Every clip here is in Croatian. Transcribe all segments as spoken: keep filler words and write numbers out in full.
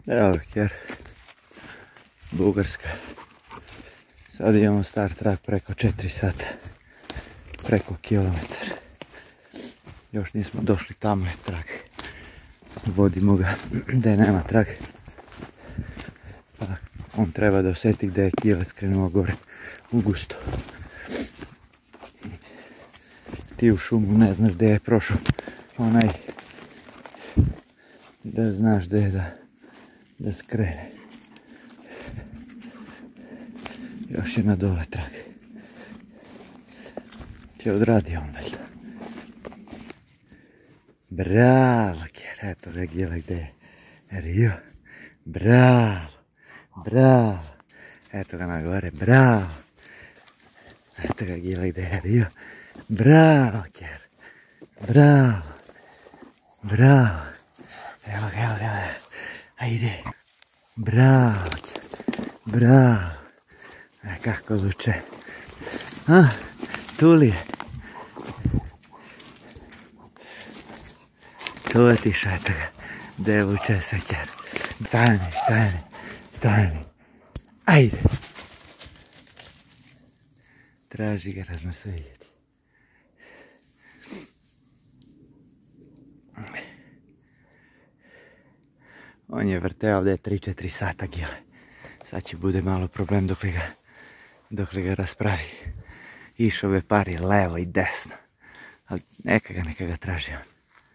Evo kjer, Bugarska. Sad imamo star trag preko četiri sata, preko kilometar. Još nismo došli, tamo je trag. Vodimo ga gdje nema trag. Pa on treba da osjeti gdje je Kile skrenuo gore u gusto. Ti u šumu ne znaš gdje je prošao onaj, da znaš gdje je da, da skrene. Još je na dole trag. Će odradi on valjda. Bravo, kjer, eto ga Gile gdje je Rio. Bravo, bravo. Eto ga na gore, bravo. Eto ga Gile gdje je Rio. Bravo, kjer. Bravo. Bravo. Evo ga, evo ga. Ajde. Bravo, kjer. Bravo. E, kako luče. A, Tulije. Tu je tiša, eto ga. Gdje luče se kjer. Stani, stani, stani. Ajde. Traži ga, razmo se vidjeti. On je vrteo ovdje tri četiri sata Gile. Sad će bude malo problem dok li ga, dok li ga raspravi. Išao be pari levo i desno. Ali neka ga, neka ga traži on.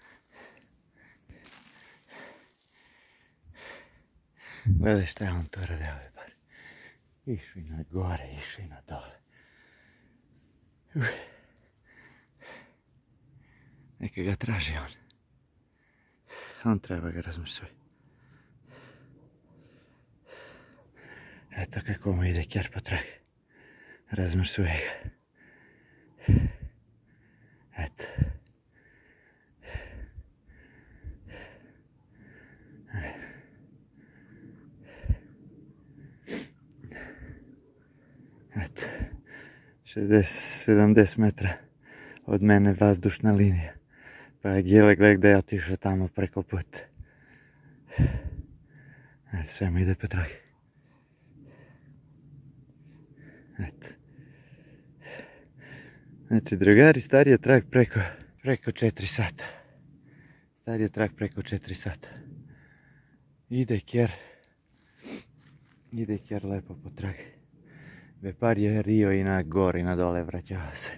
Gledaj šta je on to radio be pari. Išao i na gore, išao i na dole. Uf. Neka ga traži on. On treba ga razmišljati. Eto kako mu ide kjer po trag. Razmrsuje ga. Eto. Eto. šezdeset sedamdeset metra od mene vazdušna linija. Pa je Gile gled gdje je otišao tamo preko puta. Eto, sve mu ide po trag. Eto. Znači, drugari, star je trag preko, preko četiri sata. Star je trag preko četiri sata. Ide kjer. Ide kjer lepo po trag. Vepar je Rio i na gore i na dole vraćava se.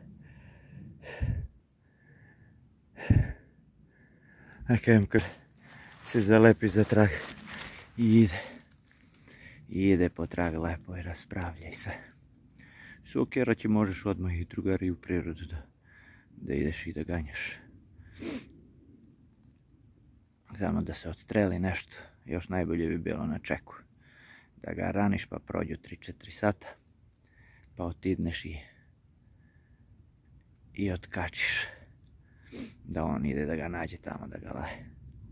A kajem kad se zalepi za trag i ide. I ide po trag lepo i raspravlja i sve. Sukjera će možeš odmah i drugari u prirodu da, da ideš i da ganjaš. Samo da se odstreli nešto, još najbolje bi bilo na čeku. Da ga raniš pa prođu tri četiri sata, pa otidneš i, i otkačiš. Da on ide da ga nađe tamo da ga laje.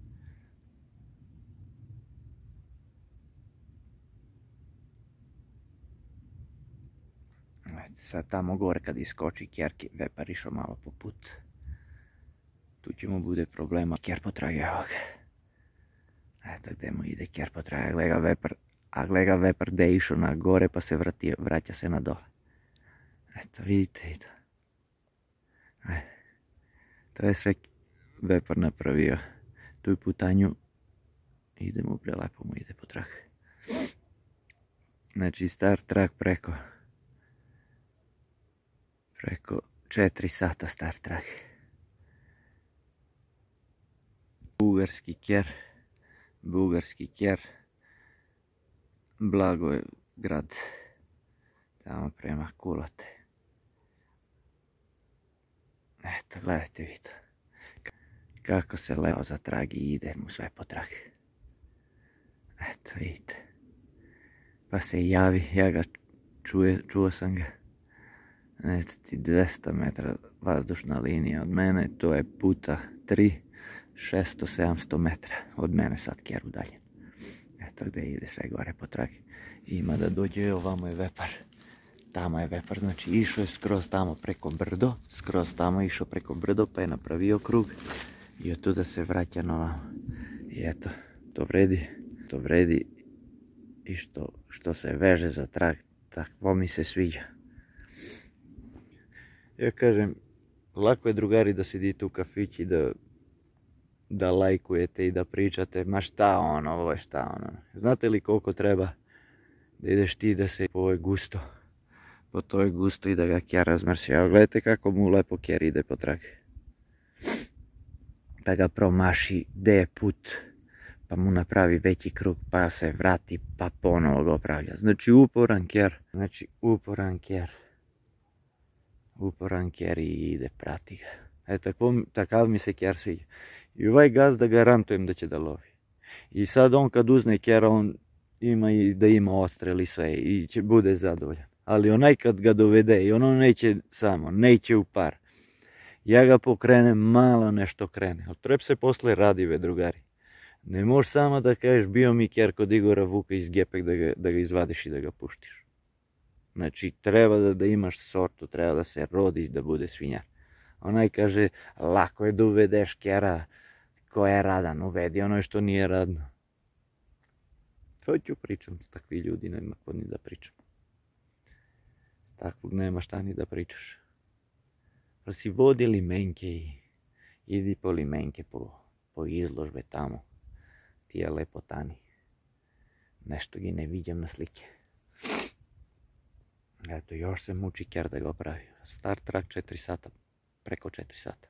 Sad tamo gore kad iskoči kjerki, vepar išao malo po put. Tu će mu bude problema. Kjer potraga, evo ga. Eto gdje mu ide kjer potraga, gleda ga vepar. A gleda ga vepar gdje je išao na gore pa se vrati, vraća se na dole. Eto vidite i to. E, to je sve vepar napravio. Tu je putanju. Ide mu prelepo mu ide potrag. Znači star trag preko. Preko četiri sata star trag. Bugarski kjer. Bugarski kjer. Blago je grad. Tamo prema Kulote. Eto, gledajte vi to. Kako se lepo za trag i ide mu sve po trag. Eto, vidite. Pa se javi, ja ga čuje, čuo sam ga. Eto ti dvesta metra vazdušna linija od mene, to je puta tri, šesto sedamsto metra od mene sad kjer udaljen. Eto gdje ide sve gore po trag. Ima da dođe, ovamo je vepar. Tamo je vepar, znači išao je skroz tamo preko brdo, skroz tamo išao preko brdo pa je napravio krug i od tuda se vraća na ovamo. I eto, to vredi. što vredi i što, što se veže za trag, takvo mi se sviđa. Ja kažem, lako je drugari da sedite u kafići, da, da lajkujete i da pričate, ma šta ono, ovo je šta ono. Znate li koliko treba da ideš ti da se po ovoj gusto, po toj gusto i da ga kjer razmrsi. Evo gledajte kako mu lepo kjer ide po trag. Pa ga promaši, gdje je put, pa mu napravi veći krug, pa se vrati, pa ponovo ga opravlja. Znači uporan kjer, znači uporan kjer. Uporan kjer i ide, prati ga. E, tako, takav mi se kjer sviđa. I ovaj gazda garantujem da će da lovi. I sad on kad uzne kjera, on ima i da ima odstrel i sve i će bude zadovoljan. Ali onaj kad ga dovede i ono neće samo, neće u par. Ja ga pokrenem, malo nešto krene. Ali treba se posle radi, ve drugari. Ne možeš samo da kažeš bio mi kjer kod Igora Vuka iz Gepek da ga, da ga izvadiš i da ga puštiš. Znači treba da, da imaš sortu, treba da se rodiš da bude svinjar. Onaj kaže, lako je da uvedeš kjera ko je radan, uvedi ono što nije radno. To ću pričam, s takvi ljudi nema kod ni da pričam. S takvog nema šta ni da pričaš. Pa si vodi limenke i idi po limenke, po, po izložbe tamo. Ti je lepotani. Nešto gi ne vidim na slike. Eto, još se muči kjer da ga opravi. Star trag četiri sata, preko četiri sata.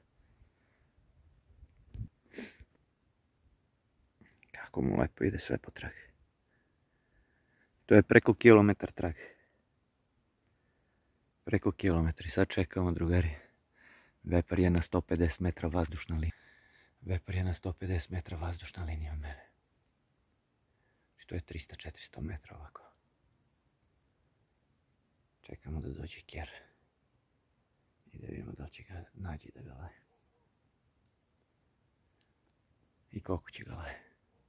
Kako mu lepo ide sve po trag. To je preko kilometar trag. Preko kilometri. Sad čekamo, drugari. Vepar je na sto pedeset metra vazdušna linija. Vepar je na sto pedeset metra vazdušna linija od mene. To je trista do četiristo metra ovako. Čekamo da dođe kjer. I da vidimo da li će ga nađi da ga laje. I koliko će ga laje.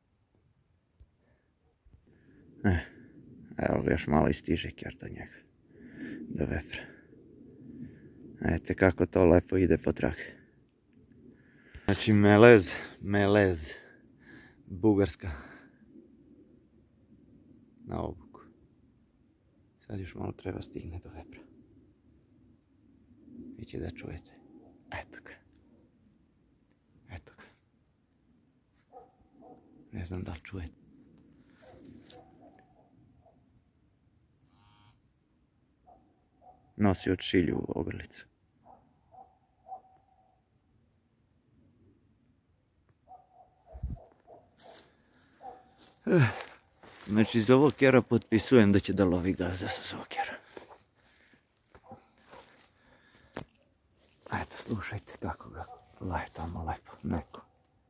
Eh, evo ga još malo i stiže kjer do njega. Do vepra. Ete kako to lepo ide po trag. Znači melez, melez. Bugarska. Na obuku. Sad još malo treba stigne do vepra. Vi će da čujete. Eto ga. Eto ga. Ne znam da li čujete. Nosi od šilju u ogrlicu. Znači za ovog kjera potpisujem da će da lovi gazda sa ovog kjera. Eto, slušajte kako ga laje tamo lepo, neko.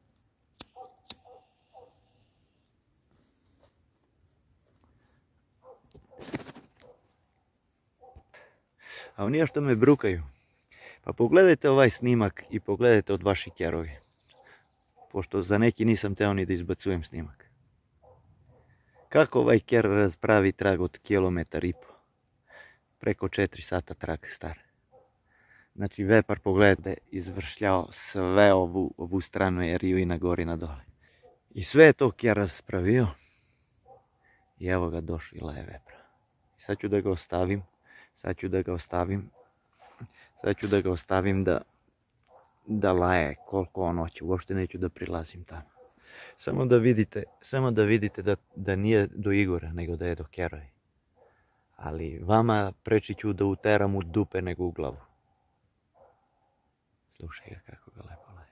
A nije što me brukaju. Pa pogledajte ovaj snimak i pogledajte od vaših kjerovi. Pošto za neki nisam teo ni da izbacujem snimak. Kako ovaj kjer razpravi trag od kilometar i po. Preko četiri sata trag star. Znači vepar, pogledajte, izvršljao sve ovu, ovu stranu eriju i na gori na dole. I sve je to kjer raspravio. I evo ga došao i laje vepra. I sad ću da ga ostavim. Sad ću da ga ostavim. Sad ću da ga ostavim da, da laje koliko on hoće. Uopšte neću da prilazim tamo. Samo da vidite, samo da vidite da, da nije do Igora, nego da je do kjerovi. Ali vama preći ću da uteram u dupe nego u glavu. Slušaj ga kako ga lepo laje.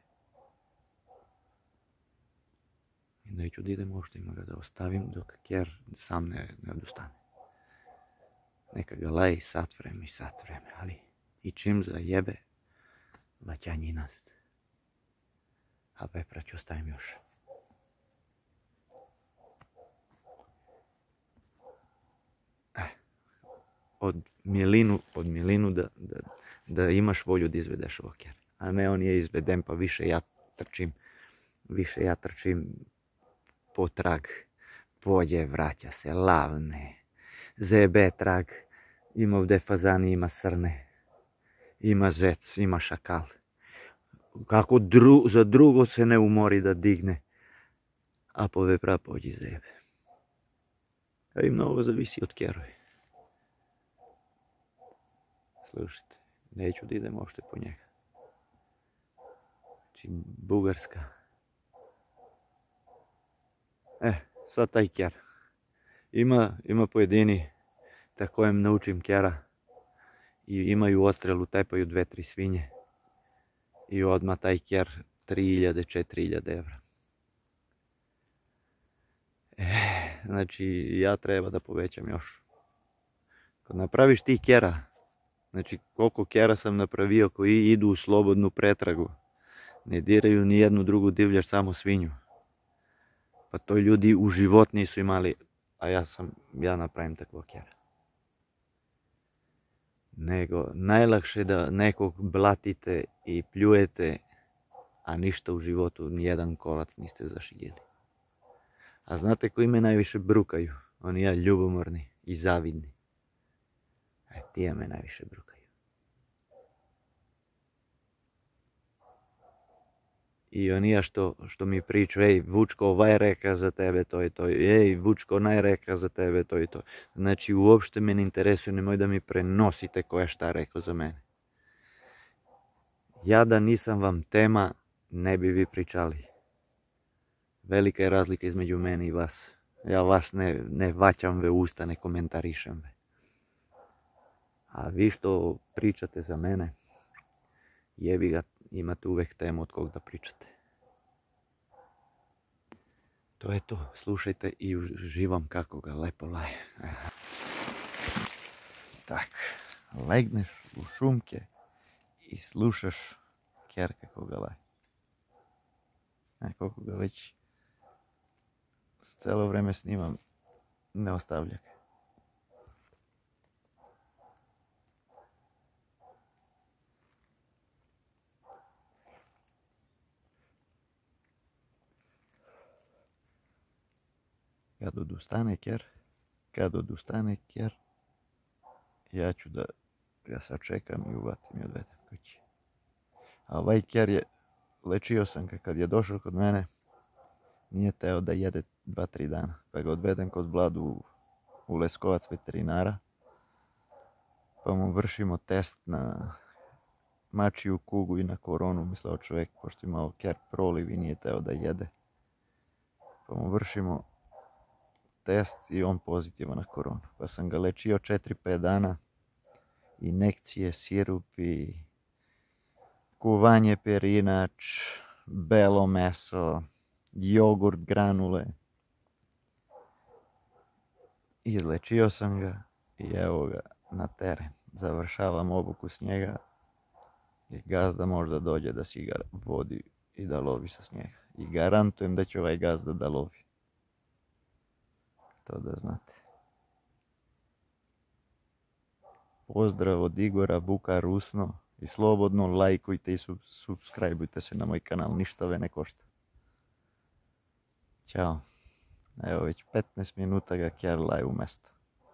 I neću da idem uopšte, ima ga da ostavim dok kjer sam ne, ne odustane. Neka ga laje sat vreme i sat vreme, ali i čim zajebe, laćanje nazad. A vepra ću ostavim još. Od milinu, od milinu da, da, da imaš volju da izvedeš ovog kjer. A ne on je izveden pa više ja trčim, više ja trčim po trag. Pođe, vraća se, lavne, zebe trag, ima ovdje fazani, ima srne, ima zec, ima šakal. Kako dru, za drugo se ne umori da digne, a po vepra pođi zebe. A i mnogo zavisi od kerove. Slušajte, neću da idem uopšte po njega. Znači, Bugarska. E, sad taj ker. Ima, ima pojedini tako im naučim kera i imaju odstrelu, tepaju dve, tri svinje i odmah taj ker tri hiljade, četiri hiljade evra. E, znači ja treba da povećam još. Kad napraviš ti kera, znači koliko kera sam napravio koji idu u slobodnu pretragu, ne diraju ni jednu drugu divljač, samo svinju. Pa to ljudi u život nisu imali, a ja sam, ja napravim takvog kera. Nego najlakše da nekog blatite i pljujete, a ništa u životu, nijedan kolac niste zašigili. A znate koji me najviše brukaju? Oni ja ljubomorni i zavidni. E, ti me najviše brukaju. I oni ja što, što mi priču, ej, Vučko ovaj reka za tebe, to i to, ej, Vučko onaj reka za tebe, to i to. Znači, uopšte me ne interesuje, nemoj da mi prenosite ko je šta rekao za mene. Ja da nisam vam tema, ne bi vi pričali. Velika je razlika između mene i vas. Ja vas ne, ne vaćam ve usta, ne komentarišem ve. A vi što pričate za mene, jebi ga, imate uvek temu od kog da pričate. To je to, slušajte i uživam kako ga lepo laje. Tak, legneš u šumke i slušaš ker kako ga laje. A koliko ga već celo vreme snimam, ne ostavlja ga. Kad odustane ker, kad odustane ker, ja ću da ga sačekam i uvatim i odvedem kući. A ovaj ker je, lečio sam ga kad je došao kod mene, nije teo da jede dva, tri dana. Pa ga odvedem kod Vladu u, u Leskovac veterinara, pa mu vršimo test na mačiju kugu i na koronu, mislao čovjek, pošto imao ker proliv i nije teo da jede. Pa mu vršimo test i on pozitivan na koronu. Pa sam ga lečio četiri pet dana. Injekcije, sirupi, kuvanje perinač, belo meso, jogurt, granule. Izlečio sam ga i evo ga na teren. Završavam obuku s njega i gazda možda dođe da si ga vodi i da lovi sa snijega. I garantujem da će ovaj gazda da lovi. To da znate. Pozdrav od Igora Vuka Rusno i slobodno lajkujte i subscribeujte se na moj kanal, ništa ve ne košta. Ćao. Evo već petnaest minuta ga ker laje u mesto.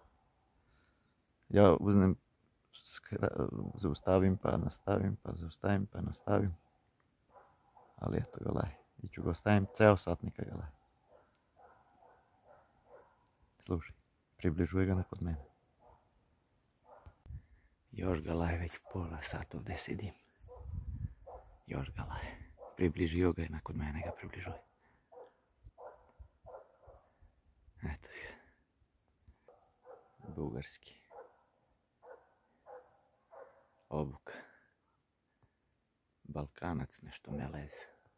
Ja uznem, zaustavim pa nastavim, pa zaustavim pa nastavim. Ali eto ga laje. I ću ga ostavim ceo sat neka ga laje. Slušaj, približuje ga na kod mene. Još ga laje već pola sata ovdje sedim. Još ga laje. Približio ga je na kod mene ga približuje. Eto ga. Bugarski. Obuka. Balkanac nešto melez.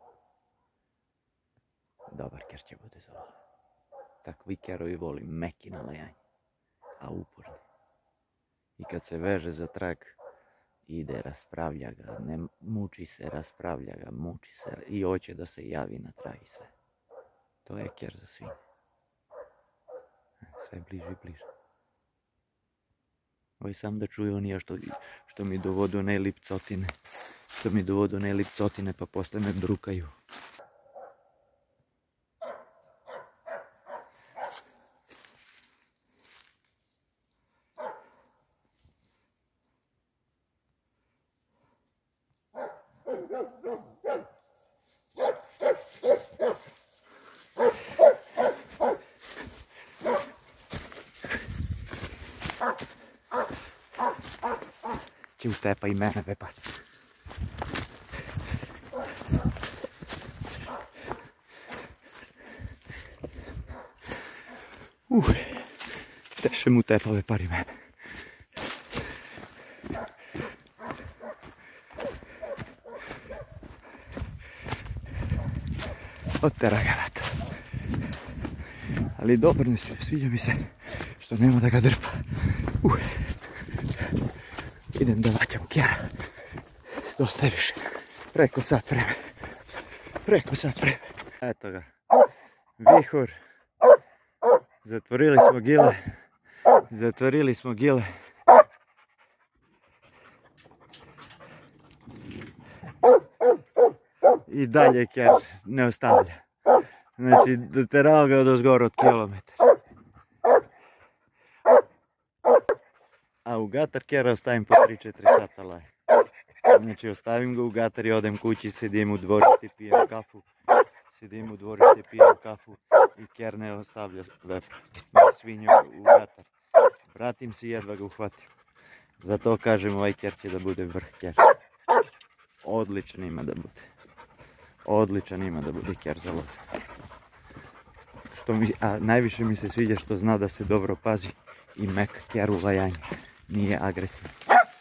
Dobar ker će bude za ovo. Takvi kerovi volim, meki na lajanje, a uporni. I kad se veže za trak, ide, raspravlja ga, ne muči se, raspravlja ga, muči se i hoće da se javi na trag i sve. To je ker za svinje. Sve bliže i bliže. Ovo sam da čuju oni što, što mi dovodu ne lipcotine. Što mi dovodu ne lipcotine pa posle me brukaju. će utepa i mene vepar. Uh, teše mu utepa vepar i mene. Otera ga vata. Ali dobro, ne sviđa mi se što nema da ga drpa. Uh. Idem da vaćam kjera. Dosta je više. Preko sat vreme. Preko sat vreme. Eto ga. Vihor. Zatvorili smo gile. Zatvorili smo gile. I dalje kjer ne ostavlja. Znači, doterao ga do zgora od kilometra. A u gatar kjera ostavim po tri četiri sata laje. Znači, ostavim ga u gatar i odem kući, sedim u dvorišti, pijem kafu. Sedim u dvorišti, pijem kafu i kjer ne ostavlja vepra. Svinju u gatar. Vratim se i jedva ga uhvatim. Zato kažem, ovaj kjer će da bude vrh kjer. Odličan ima da bude. Odličan ima da bude kjer za lov. Što mi, a najviše mi se sviđa što zna da se dobro pazi i mek kjer u lajanju. Nije agresivan.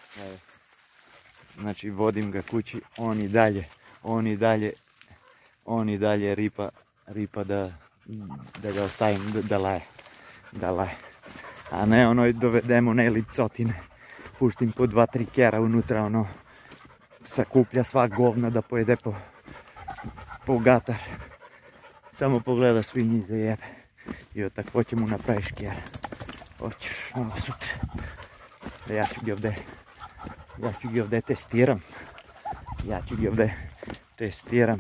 Znači vodim ga kući, on i dalje, on i dalje, on i dalje ripa, ripa da, da ga ostavim da, da laje. Da laje. A ne ono dovedemo ne licotine. Puštim po dva, tri kjera unutra, ono sakuplja sva govna da pojede po, po gatar. Samo pogleda svinji i zajebe. I od tako ćemo napraviš kjera. Hoćeš malo sutra. Ja ću ga ovdje, ja ću ga ovdje testiram. Ja ću ga ovdje testiram.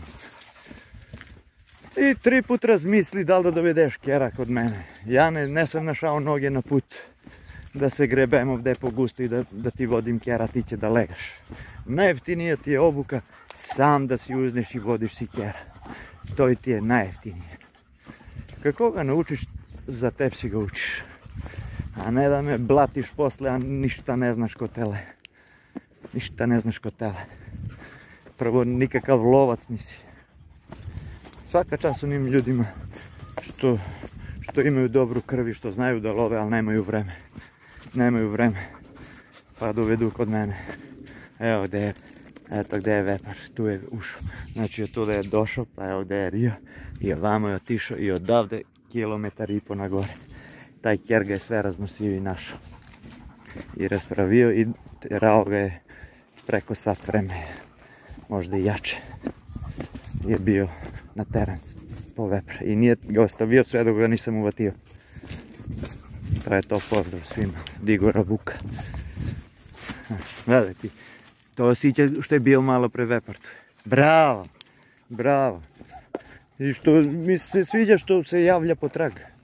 I tri put razmisli da li da dovedeš kjera kod mene. Ja ne, ne sam našao noge na put da se grebem ovdje po gustu i da, da ti vodim kjera, ti će da legaš. Najjeftinija ti je obuka, sam da si uzneš i vodiš si kjera. To ti je najjeftinije. Kako ga naučiš, za teb si ga učiš. A ne da me blatiš posle, a ništa ne znaš ko tele. Ništa ne znaš ko tele. Prvo, nikakav lovac nisi. Svaka čast onim ljudima što, što imaju dobru krv i što znaju da love, ali nemaju vreme. Nemaju vreme. Pa dovedu kod mene. Evo gdje je, eto gdje je vepar, tu je ušao. Znači od tuda je došao, pa evo gdje je rio. I ovamo je otišao i odavde kilometar i po na gore. Taj kjer ga je sve raznosio i našao. I raspravio i terao ga je preko sat vreme. Možda i jače. Je bio na teren po vepra. I nije ga ostavio sve dok ga nisam uvatio. To je to, pozdrav svima. Digora Vuka. Gledaj ti. To osjeća što je bio malo pre vepar. Bravo. Bravo. I što mi se sviđa što se javlja potrag.